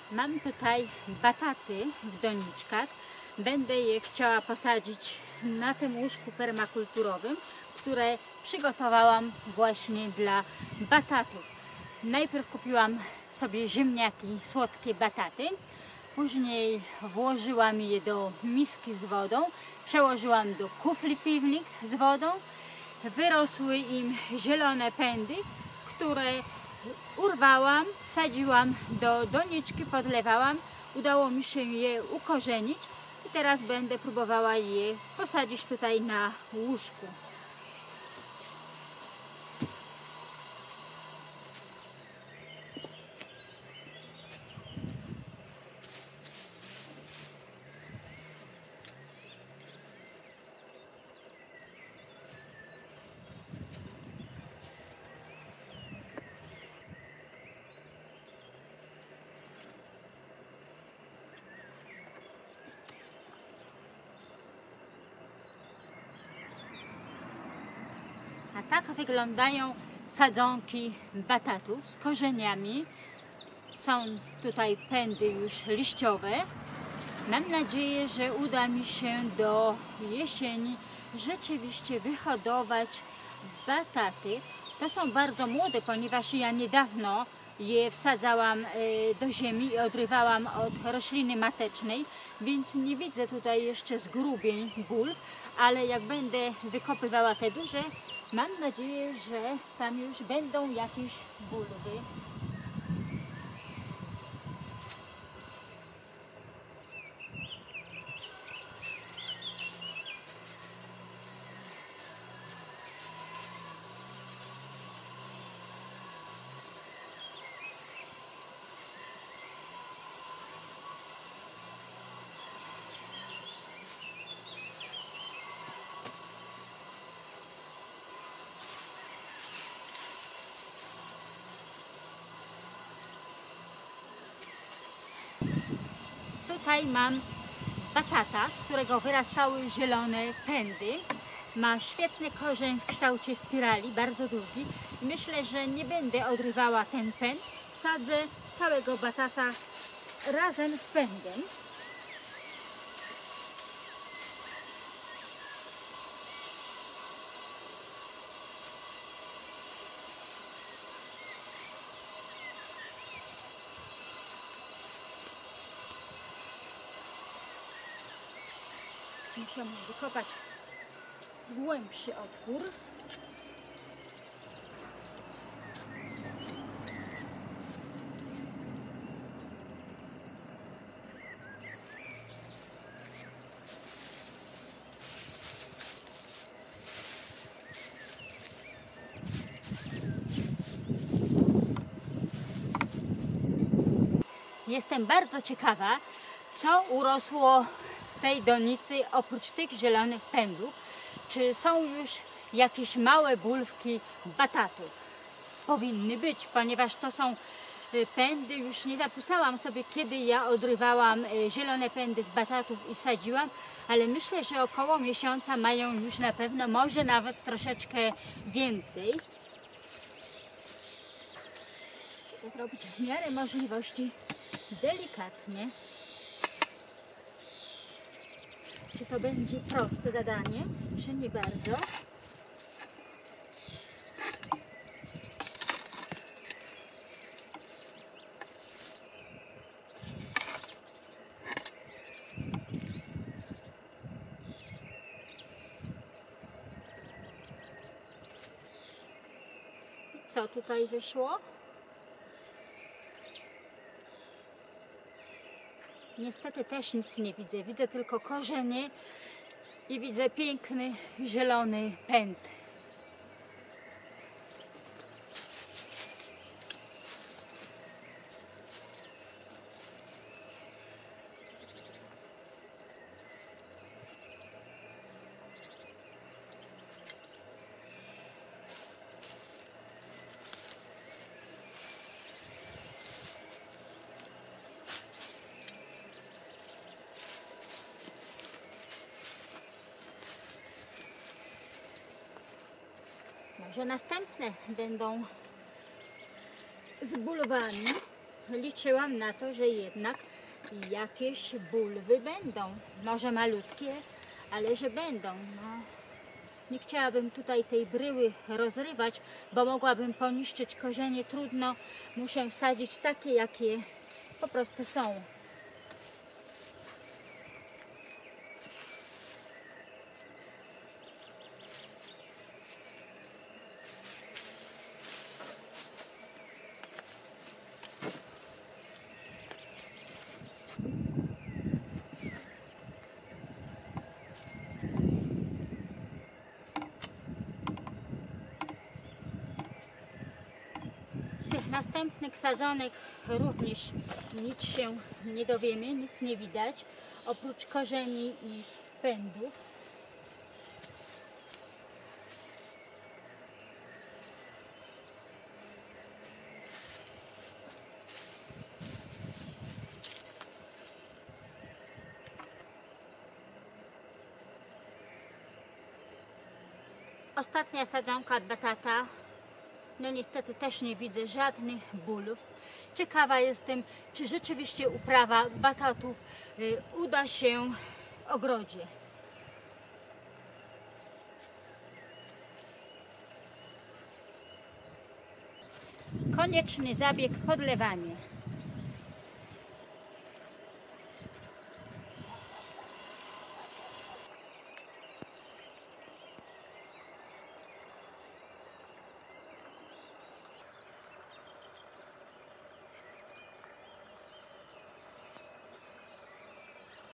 Mam tutaj bataty w doniczkach. Będę je chciała posadzić na tym łóżku permakulturowym, które przygotowałam właśnie dla batatów. Najpierw kupiłam sobie ziemniaki, słodkie bataty. Później włożyłam je do miski z wodą, przełożyłam do kufli piwnik z wodą. Wyrosły im zielone pędy, które urwałam, wsadziłam do doniczki, podlewałam. Udało mi się je ukorzenić i teraz będę próbowała je posadzić tutaj na łóżku. A tak wyglądają sadzonki batatów z korzeniami. Są tutaj pędy już liściowe. Mam nadzieję, że uda mi się do jesieni rzeczywiście wyhodować bataty. To są bardzo młode, ponieważ ja niedawno je wsadzałam do ziemi i odrywałam od rośliny matecznej, więc nie widzę tutaj jeszcze zgrubień bulw, ale jak będę wykopywała te duże, mam nadzieję, że tam już będą jakieś bulwy. Tutaj mam batata, z którego wyrastały zielone pędy. Ma świetny korzeń w kształcie spirali, bardzo długi. Myślę, że nie będę odrywała ten pęd. Wsadzę całego batata razem z pędem. Muszę wykopać głębszy otwór. Jestem bardzo ciekawa, co urosło w tej donicy oprócz tych zielonych pędów. Czy są już jakieś małe bulwki batatów? Powinny być, ponieważ to są pędy. Już nie zapisałam sobie, kiedy ja odrywałam zielone pędy z batatów i sadziłam, ale myślę, że około miesiąca mają już na pewno, może nawet troszeczkę więcej. Chcę to zrobić w miarę możliwości delikatnie. Czy to będzie proste zadanie, czy nie bardzo? I co tutaj wyszło? Niestety też nic nie widzę. Widzę tylko korzenie i widzę piękny zielony pęd. Może następne będą z bulwami. liczyłam na to, że jednak jakieś bulwy będą. Może malutkie, ale że będą. No. Nie chciałabym tutaj tej bryły rozrywać, bo mogłabym poniszczyć korzenie. Trudno, muszę wsadzić takie, jakie po prostu są. Z tych następnych sadzonek również nic się nie dowiemy, nic nie widać, oprócz korzeni i pędów. Ostatnia sadzonka batata. No niestety też nie widzę żadnych bulw. Ciekawa jestem, czy rzeczywiście uprawa batatów uda się w ogrodzie. Konieczny zabieg podlewanie.